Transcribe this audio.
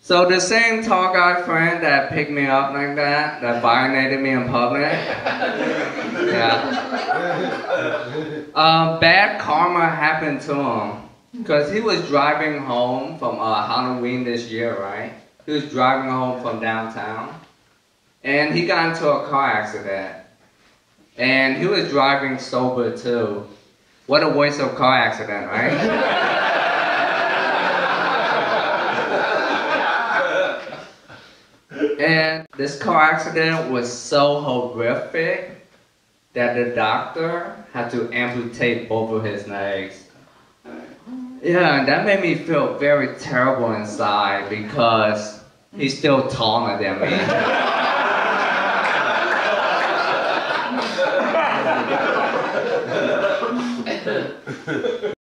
So the same tall guy friend that picked me up like that violated me in public. Yeah. Bad karma happened to him because he was driving home from Halloween this year, right? He was driving home from downtown, and he got into a car accident. And he was driving sober too. What a waste of car accident, right? And this car accident was so horrific that the doctor had to amputate both of his legs. Yeah, and that made me feel very terrible inside because he's still taller than me.